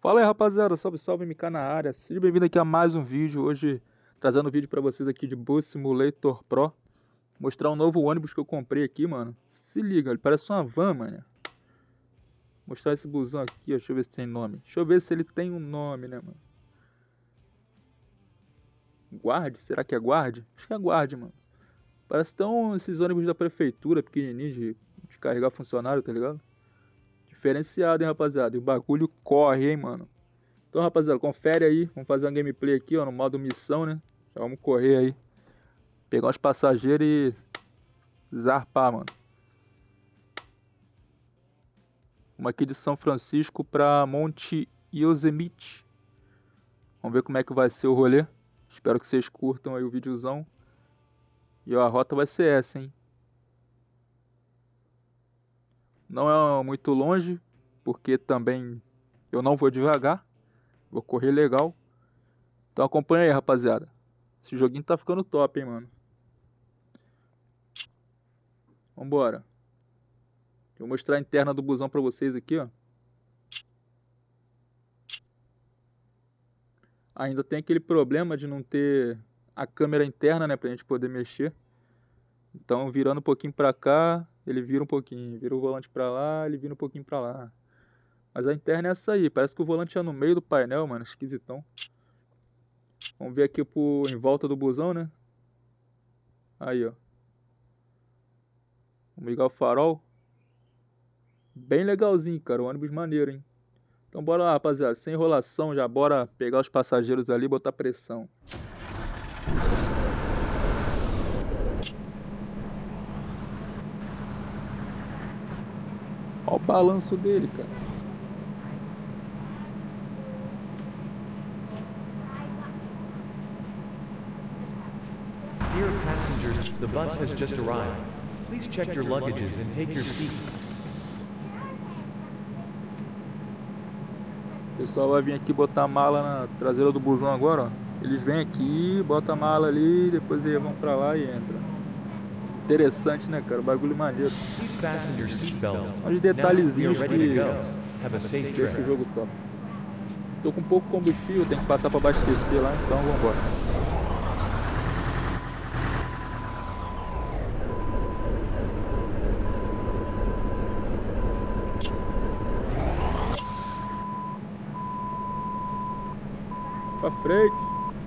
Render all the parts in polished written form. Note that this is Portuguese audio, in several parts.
Fala aí, rapaziada, salve, salve, MK na área. Seja bem-vindo aqui a mais um vídeo. Hoje trazendo um vídeo pra vocês aqui de Bus Simulator Pro. Mostrar um novo ônibus que eu comprei aqui, mano. Se liga, ele parece uma van, mano. Mostrar esse busão aqui, ó. Deixa eu ver se tem nome. Deixa eu ver se ele tem um nome, né, mano. Guarde? Será que é Guarde? Acho que é Guarde, mano. Parece tão esses ônibus da prefeitura, pequenininhos de carregar funcionário, tá ligado? Diferenciado, hein, rapaziada. E o bagulho corre, hein, mano. Então, rapaziada, confere aí. Vamos fazer uma gameplay aqui, ó, no modo missão, né? Já vamos correr aí. Pegar uns passageiros e zarpar, mano. Vamos aqui de São Francisco pra Monte Yosemite. Vamos ver como é que vai ser o rolê. Espero que vocês curtam aí o videozão. E ó, a rota vai ser essa, hein? Não é muito longe, porque também eu não vou devagar. Vou correr legal. Então acompanha aí, rapaziada. Esse joguinho tá ficando top, hein, mano. Vambora. Vou mostrar a interna do busão pra vocês aqui, ó. Ainda tem aquele problema de não ter a câmera interna, né, pra gente poder mexer. Então, virando um pouquinho pra cá, ele vira um pouquinho. Vira o volante pra lá, ele vira um pouquinho pra lá. Mas a interna é essa aí. Parece que o volante é no meio do painel, mano. Esquisitão. Vamos ver aqui em volta do busão, né? Aí, ó. Vamos ligar o farol. Bem legalzinho, cara. O ônibus maneiro, hein? Então bora lá, rapaziada. Sem enrolação, já bora pegar os passageiros ali e botar pressão. Olha o balanço dele, cara. Dear passengers, the bus has just arrived. Please check your luggages and take your seat. O pessoal vai vir aqui botar a mala na traseira do busão agora, ó. Eles vêm aqui, botam a mala ali, depois eles vão pra lá e entram. Interessante, né, cara? Bagulho maneiro. Please fasten your seatbelts. Uns detalhezinhos Now que we are ready to go. Have a safe deixa o trip. jogo top. Tô com pouco combustível, tenho que passar pra abastecer lá, então vambora. Pra frente.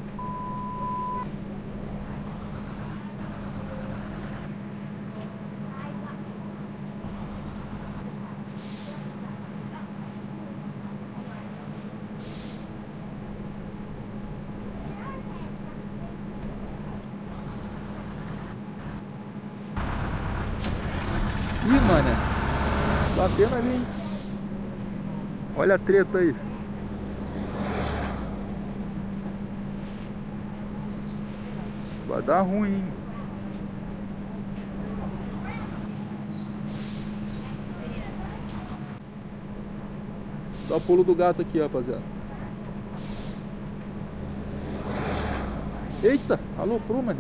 Ih, mané. Batendo ali, hein? Olha a treta aí. Vai dar ruim, hein? Dá o pulo do gato aqui, rapaziada. Eita, aloprou, mano.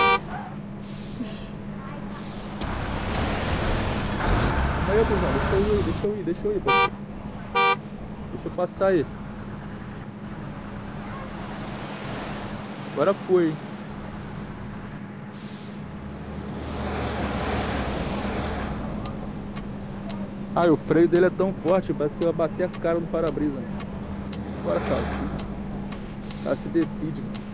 Calma aí, busão. Deixa eu ir, pô. Deixa eu passar aí. Agora foi, hein? Ah, o freio dele é tão forte, parece que vai bater a cara no para-brisa. Agora, cara, se decide, mano.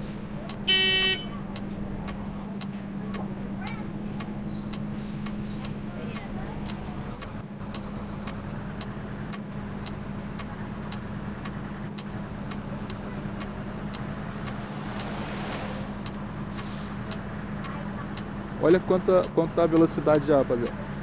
Olha quanto tá a velocidade já, rapaziada.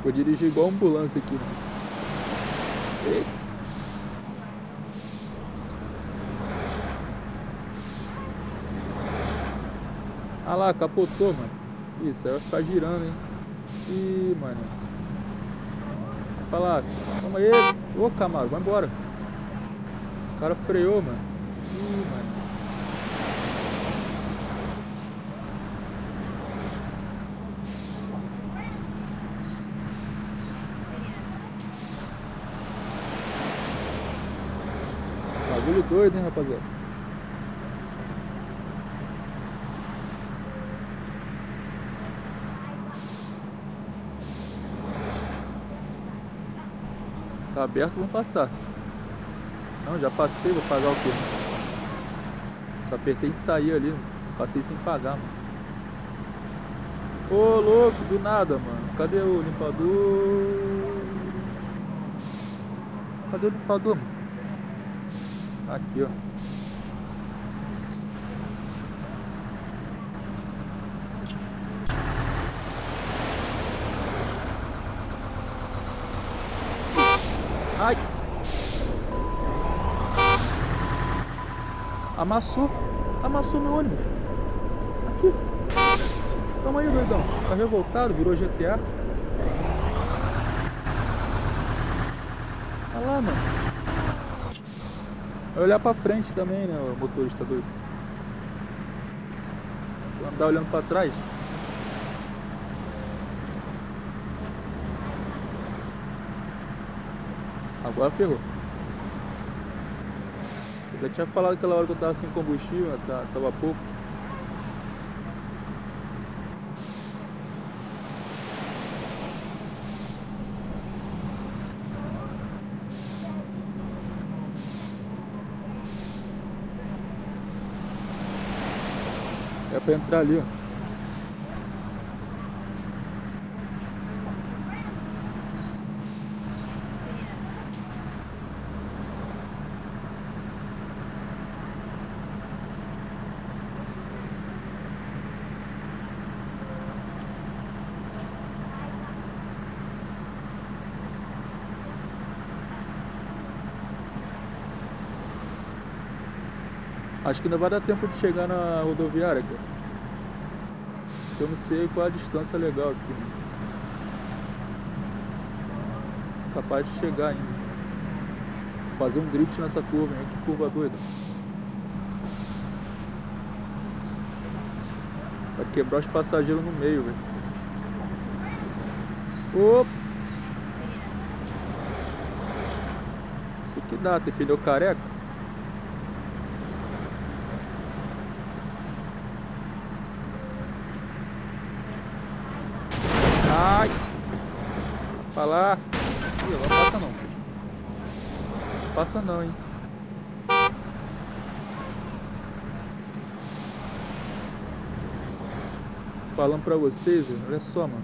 Vou dirigir igual ambulância aqui, mano. Ei. Ah lá, capotou, mano. Isso, aí vai ficar girando, hein. Ih, mano. Vai lá. Calma aí. Ô, Camaro, vai embora. O cara freou, mano. Ih, mano. Bagulho doido, hein, rapaziada. Tá aberto, vamos passar. Não, já passei, vou pagar o quê? Só apertei em sair ali, passei sem pagar, mano. Ô, louco, do nada, mano. Cadê o limpador? Cadê o limpador, mano? Aqui, ó. Ai! Amassou! Amassou meu ônibus! Aqui! Calma aí, doidão! Tá revoltado, virou GTA? Olha lá, mano! Vai olhar pra frente também, né, o motorista doido. Deixa eu andar olhando pra trás. Agora ferrou. Eu já tinha falado aquela hora que eu tava sem combustível, tava pouco. É pra entrar ali, ó. Acho que ainda vai dar tempo de chegar na rodoviária, cara. Eu não sei qual a distância legal aqui. Capaz de chegar ainda. Fazer um drift nessa curva, hein? Que curva doida. Vai quebrar os passageiros no meio, velho. Opa! Isso que dá, tem pneu careca. Ai! Pra lá! Ih, não passa não. Não passa não, hein? Falando pra vocês, olha só, mano.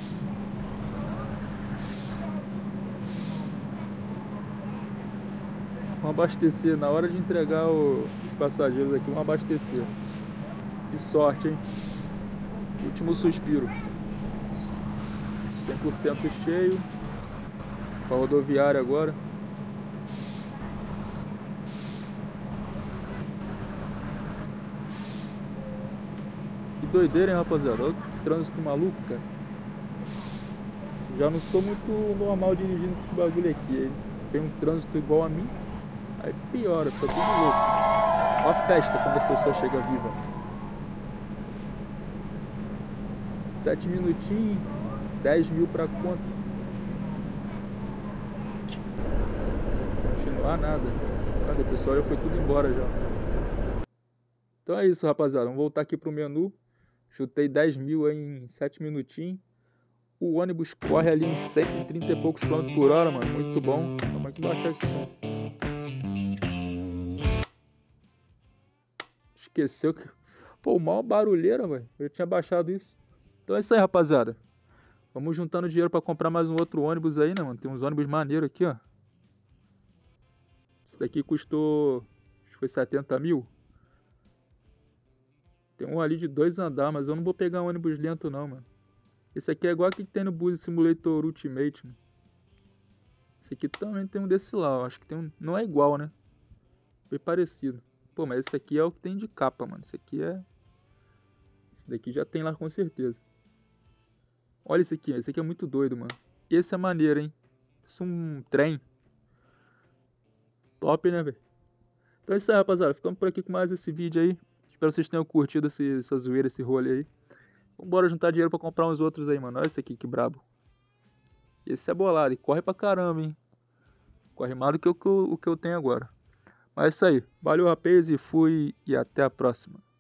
Vamos abastecer. Na hora de entregar os passageiros aqui, vamos abastecer. Que sorte, hein? Último suspiro. 100% cheio. Pra rodoviária agora. Que doideira, hein, rapaziada? Olha que trânsito maluco, cara. Já não sou muito normal dirigindo esses bagulho aqui. Hein? Tem um trânsito igual a mim. Aí piora, fica tudo louco. Olha a festa quando as pessoas chegam vivas. 7 minutinhos, 10 mil pra conta. Continuar nada. Cadê? O pessoal já foi tudo embora já. Então é isso, rapaziada. Vamos voltar aqui pro menu. Chutei 10 mil aí em 7 minutinhos. O ônibus corre ali em 130 e poucos km por hora, mano. Muito bom. Vamos aqui baixar esse som. Esqueceu que... Pô, maior barulheira, velho. Eu tinha baixado isso. Então é isso aí, rapaziada. Vamos juntando dinheiro pra comprar mais um outro ônibus aí, né, mano? Tem uns ônibus maneiros aqui, ó. Esse daqui custou... Acho que foi 70 mil. Tem um ali de 2 andares, mas eu não vou pegar um ônibus lento não, mano. Esse aqui é igual que tem no Bullet Simulator Ultimate, mano. Esse aqui também tem um desse lá, eu acho que tem um... Não é igual, né? Bem parecido. Pô, mas esse aqui é o que tem de capa, mano. Esse aqui é... Esse daqui já tem lá com certeza. Olha esse aqui é muito doido, mano. Esse é maneiro, hein? Isso é um trem. Top, né, velho? Então é isso aí, rapaziada. Ficamos por aqui com mais esse vídeo aí. Espero que vocês tenham curtido essa zoeira, esse rolê aí. Vambora juntar dinheiro pra comprar uns outros aí, mano. Olha esse aqui, que brabo. Esse é bolado e corre pra caramba, hein? Corre mais do que o que eu tenho agora. Mas é isso aí. Valeu, rapaz, e fui. E até a próxima.